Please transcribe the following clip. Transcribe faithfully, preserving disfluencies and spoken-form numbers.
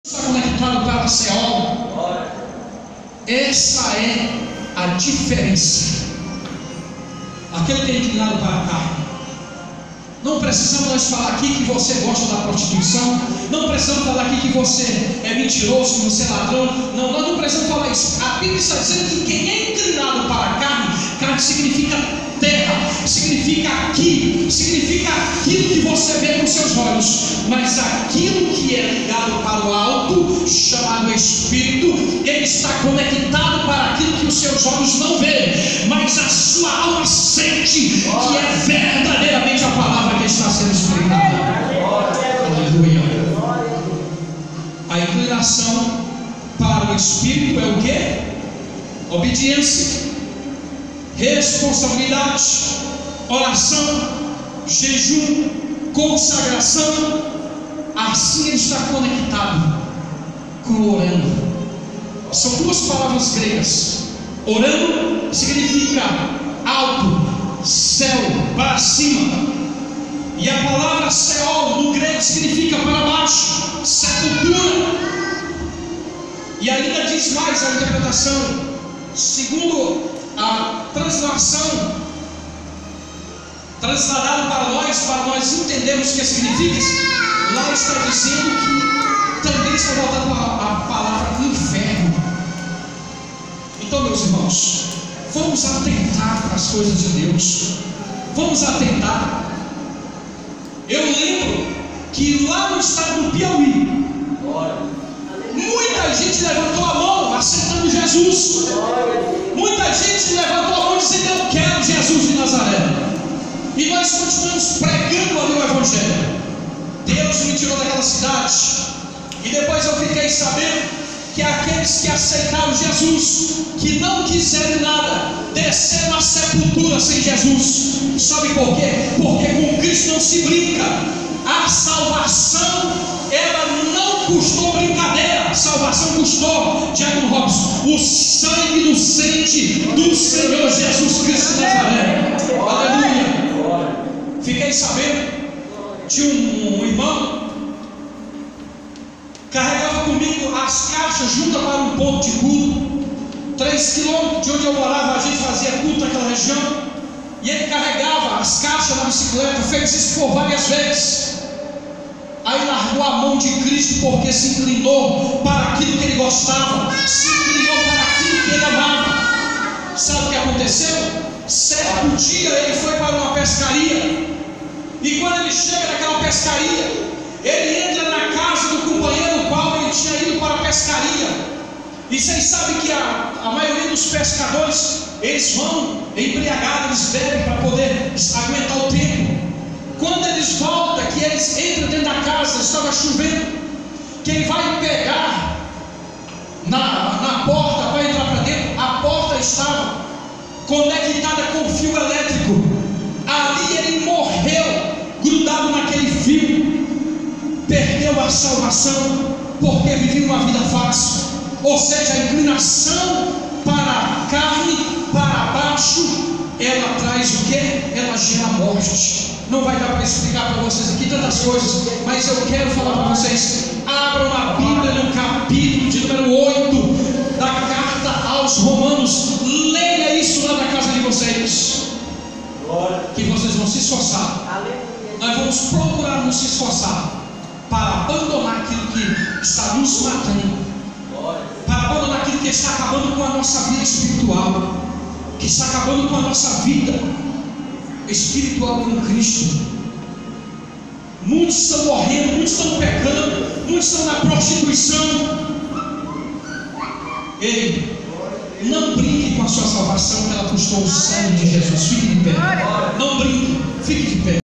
está conectado para Seol. Essa é a diferença. Aquele que é inclinado para a carne. Não precisamos nós falar aqui que você gosta da prostituição. Não precisamos falar aqui que você é mentiroso, que você é ladrão. Não, nós não precisamos falar isso. A Bíblia está dizendo que quem é inclinado para a carne, carne significa terra, significa aqui, significa aquilo que você vê com seus olhos. Mas aquilo que é ligado para o alto, chamado Espírito, ele está conectado para aquilo que os seus olhos não veem, mas a sua alma sente, que é verdadeiramente a palavra que está sendo explicada. Aleluia. A inclinação para o Espírito é o que? Obediência, responsabilidade, oração, jejum, consagração. Assim ele está conectado com orando. São duas palavras gregas. Orando significa alto, céu, para cima. E a palavra Seol no grego significa para baixo, sepultura. E ainda diz mais a interpretação, segundo a translação transladada para nós, para nós entendermos o que significa. Lá está dizendo que também está voltando a palavra inferno. Então, meus irmãos, vamos atentar para as coisas de Deus. Vamos atentar. Eu lembro que lá no estado do Piauí, muita gente levantou a mão aceitando Jesus. Muita gente levantou a mão dizendo: eu quero Jesus de Nazaré. E nós continuamos pregando ali o Evangelho. Deus me tirou daquela cidade. E depois eu fiquei sabendo que aqueles que aceitaram Jesus, que não quiseram nada, desceram à sepultura sem Jesus. Sabe por quê? Porque com Cristo não se brinca. A salvação, ela não custou brincadeira. A salvação custou, Diácono Robson, o sangue inocente do Senhor Jesus Cristo de Nazaré. Aleluia. Fiquei sabendo de um, um irmão carregava comigo as caixas juntas para um ponto de culto, três quilômetros de onde eu morava. A gente fazia culto naquela região, e ele carregava as caixas na bicicleta. Fez isso por várias vezes. Aí largou a mão de Cristo porque se inclinou para aquilo que ele gostava, se inclinou para aquilo que ele amava. Sabe o que aconteceu? Certo dia ele foi para uma pescaria, e quando ele chega naquela pescaria, ele entra na casa do companheiro qual ele tinha ido para a pescaria. E vocês sabem que a, a maioria dos pescadores, eles vão embriagados, eles bebem para poder aguentar o tempo. Quando eles voltam, que eles entram dentro da casa, estava chovendo, que ele vai pegar na, na porta para entrar para dentro, a porta estava conectada com fio elétrico. Ali ele morreu grudado naquele fio, perdeu a salvação porque vivia uma vida fácil. Ou seja, a inclinação para a carne, para baixo, ela traz o que? Ela gera morte. Não vai dar para explicar para vocês aqui tantas coisas, mas eu quero falar para vocês. Abram a Bíblia no capítulo de número oito da carta aos Romanos. Leia isso lá na casa de vocês, que vocês vão se esforçar. Nós vamos procurar nos esforçar para abandonar aquilo que está nos matando, para abandonar aquilo que está acabando com a nossa vida espiritual, que está acabando com a nossa vida espiritual com Cristo. Muitos estão morrendo, muitos estão pecando, muitos estão na prostituição. Ei, não brinque com a sua salvação, que ela custou o sangue de Jesus. Fique de pé. Não brinque, fique de pé.